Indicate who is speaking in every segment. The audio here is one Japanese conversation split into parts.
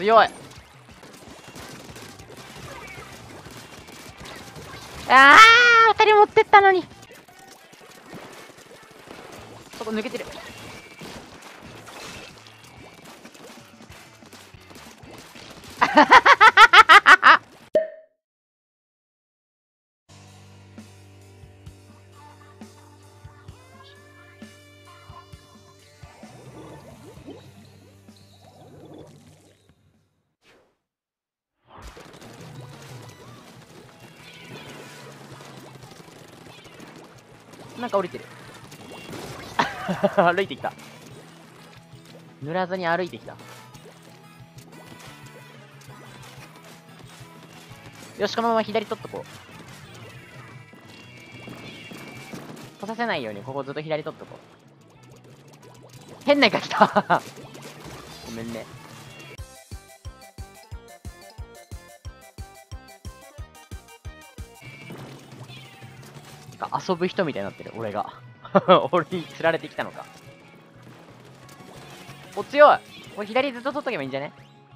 Speaker 1: 強い。あー、二人持ってったのに。そこ抜けてる。なんか降りてる。歩いてきた。塗らずに歩いてきた。よし、このまま左取っとこう。来させないように、ここずっと左取っとこう。変なイカ来た。ごめんね。遊ぶ人みたいになってる、俺が。俺に釣られてきたのか。お、強い。これ左ずっと取っとけばいいんじゃね？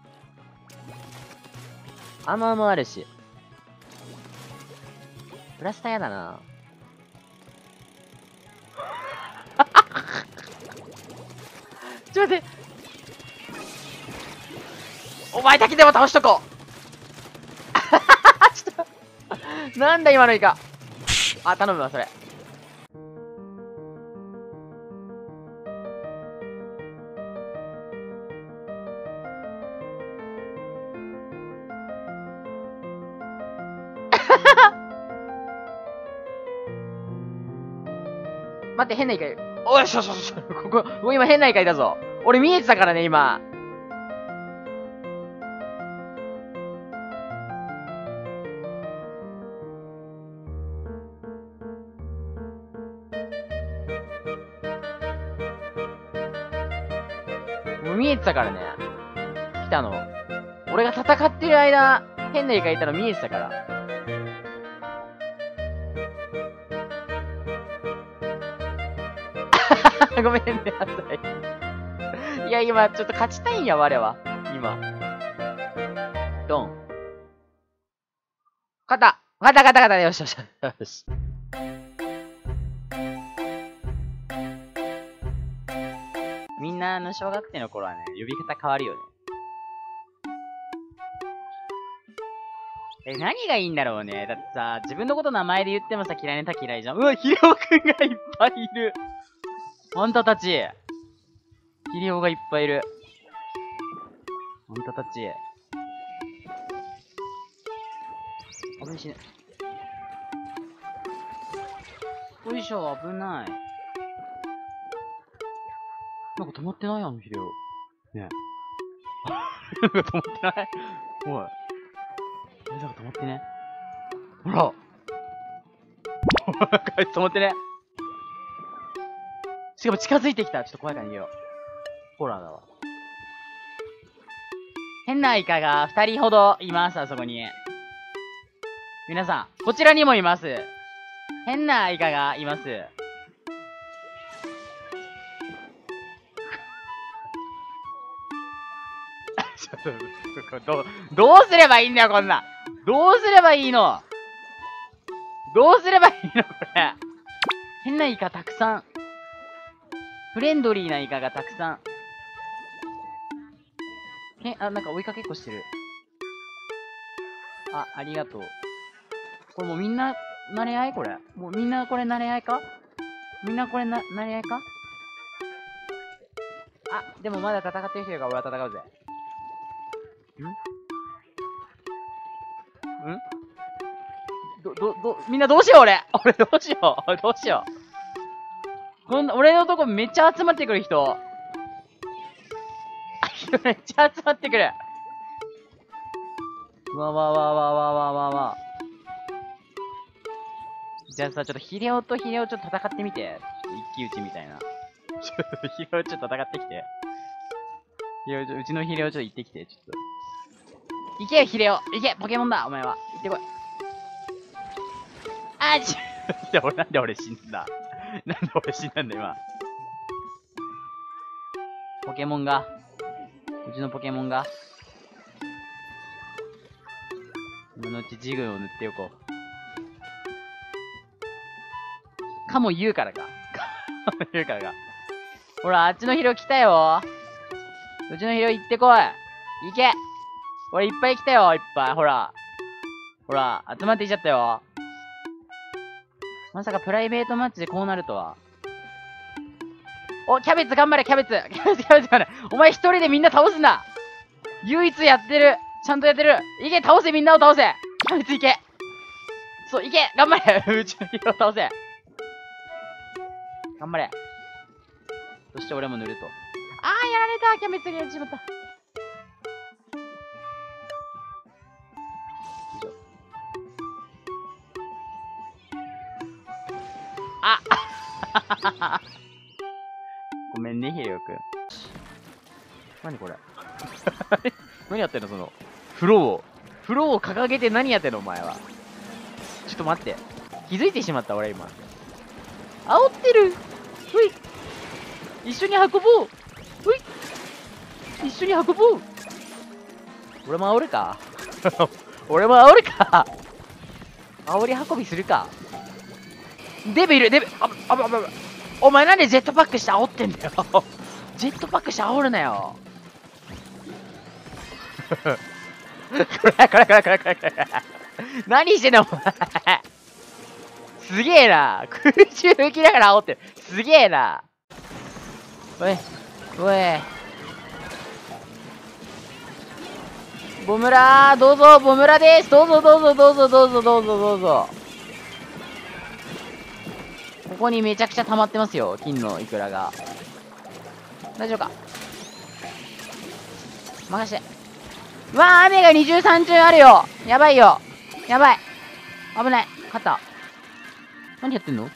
Speaker 1: アーマーもあるし。ブラスターやだな。ちょっと待って。お前だけでも倒しとこう。ちょっと。なんだ今のイカ。あ、頼むわ、それ。待って、変なイカいる。おいしょしょしょ。ここ、もう今変なイカいたぞ。俺見えてたからね、今。もう見えてたからね。来たの。俺が戦ってる間、変なイカいたの見えてたから。ごめんね、あさい。いや、今、ちょっと勝ちたいんや、我は。今。ドン。勝った。勝った。よし。みんな、小学生の頃はね、呼び方変わるよね。何がいいんだろうね。だってさ、自分のこと名前で言ってもさ、嫌いな人嫌いじゃん。うわ、ヒレオくんがいっぱいいる。あんたたち。ヒレオがいっぱいいる。あんたたち。危ないしね。よいしょ、危ない。なんか止まってないヒレオ。ねえ。なんか止まってないおい。なんか止まってね。ほら。止まってね。しかも近づいてきた。ちょっと怖いから逃げよう。ホラーだわ。変なイカが2人ほどいます、あそこに。皆さん、こちらにもいます。変なイカがいます。どうすればいいんだよ、こんな。どうすればいいのこれ。変なイカたくさん。フレンドリーなイカがたくさん。なんか追いかけっこしてる。ありがとう。これもうみんな、慣れ合いこれ。もうみんなこれ慣れ合いか慣れ合いかでもまだ戦ってる人いるから俺は戦うぜ。みんなどうしよう俺どうしよう。俺のとこめっちゃ集まってくる人。めっちゃ集まってくる。わ。じゃあさ、ちょっとヒレオとヒレオちょっと戦ってみて。一騎打ちみたいな。ちょっとヒレオちょっと戦ってきて。うちのヒレオちょっと行ってきて、ちょっと。行けよ、ヒレオ。行け、ポケモンだ、お前は。行ってこい。なんで俺死んだんだ、今。ポケモンが。うちのポケモンが。 今のうちジグを塗っておこう。かも言うからか。かも言うからか。ほら、あっちのヒロ来たよ。うちのヒロ行ってこい。行け。俺いっぱい来たよ、いっぱい。ほら。ほら、集まってきちゃったよ。まさかプライベートマッチでこうなるとは。お、キャベツ頑張れ、キャベツ。キャベツ、キャベツ頑張れ。お前一人でみんな倒すな。唯一やってる。ちゃんとやってる。いけ、倒せ、みんなを倒せ。キャベツいけ。そう、いけ、頑張れ。うちのヒロを倒せ。頑張れ。そして俺も塗ると。あー、やられた。キャベツがやってしまった。あごめんね、ヒレオくん。何これ何やってんのその、フローを。フローを掲げて何やってんのお前は。ちょっと待って。気づいてしまった、俺今。煽ってる。ほい。一緒に運ぼう。ほい。一緒に運ぼう。俺も煽るか俺も煽るか煽り運びするか。デブいる、デブ。お前なんでジェットパックして煽ってんだよジェットパックして煽るなよこれ。何してんのお前すげえな。空中浮きながら煽ってる。すげえな。おい、おい。ボムラー、どうぞ、ボムラです。どうぞ。ここにめちゃくちゃ溜まってますよ、金のイクラが。大丈夫か任して。うわー、雨が20、30あるよ。やばいよ。やばい。危ない。勝った。何やってんの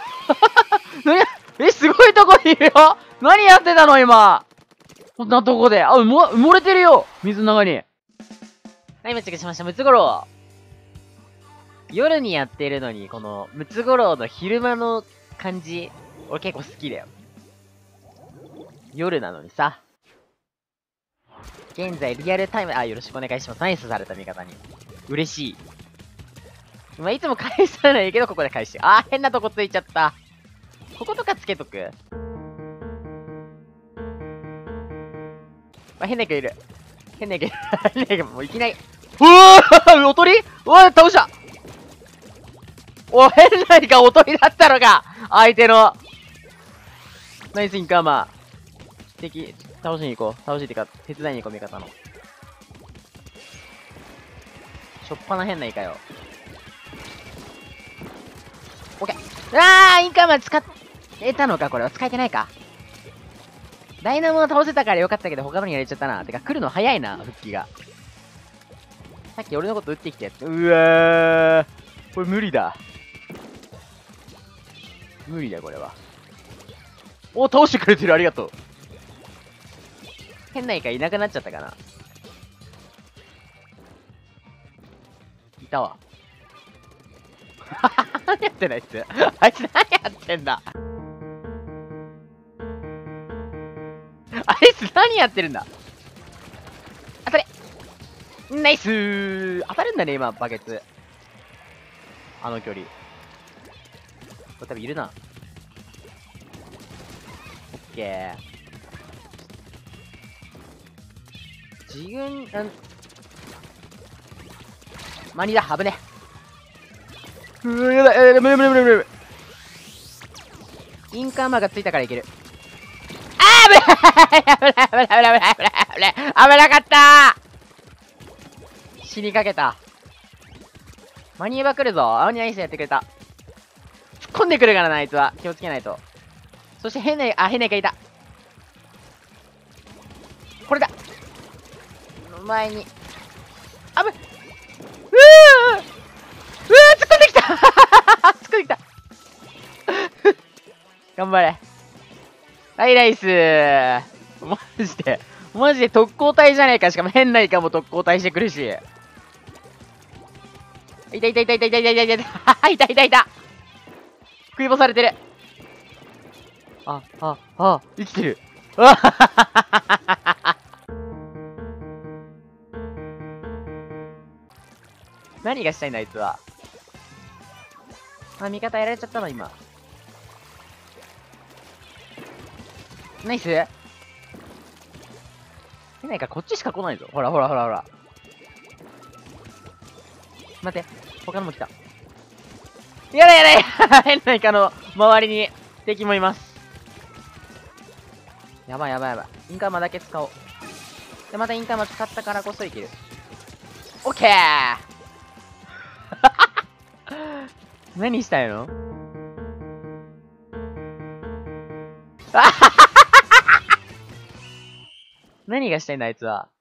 Speaker 1: すごいとこにいるよ。何やってたの今。こんなとこで。埋もれてるよ。水の中に。はい、間違えしました。ムツゴロウ。夜にやってるのに、この、ムツゴロウの昼間の感じ、俺結構好きだよ。夜なのにさ。現在、リアルタイム、よろしくお願いします。ナイスされた味方に。嬉しい。まあ、いつも返さないけど、ここで返して。変なとこついちゃった。こことかつけとく。変な子いる。変な子、もういきなり。おとり倒した変なイカおとりだったのか相手の。ナイスインカーマー。敵、倒しに行こう。倒しってか、手伝いに行こう、味方の。しょっぱな変なイカよ。オッケー。インカーマー使えたのかこれは。使えてないか。ダイナモを倒せたからよかったけど、他のにやれちゃったな。てか、来るの早いな、復帰が。さっき俺のこと撃ってきたやつ。うわー。これ無理だ。無理だ、これは。倒してくれてる、ありがとう。変なイカいなくなっちゃったかな。いたわ。何やってんだ、あいつ。あいつ何やってんだ。あいつ何やってるんだ。当たれ。ナイスー。当たるんだね、今、バケツ。あの距離。これ多分いるな。オッケー。自分、マニだ、危ね。やだ、無理。インカーマーがついたからいける。危なかったー。死にかけた。マニエバ来るぞ。ナイスやってくれた。突っ込んでくるからな、あいつは。気をつけないと。そして変なイカいた。これだ。前に。突っ込んできた突っ込んできた頑張れ。はい、ナイスー。マジで特攻隊じゃねえか。しかも変なイカも特攻隊してくるし。いた。食い干されてる。生きてる。 何がしたいんだ、あいつは。あ、味方やられちゃったの、今。ナイス。いないか、こっちしか来ないぞ。ほらほらほらほら。待って、他のも来た。やだやだ変なイカの周りに敵もいます。やばいやばいやばい。インカーマだけ使おう。で、またインカーマ使ったからこそいける。オッケー何したいの何がしたいんだ、あいつは。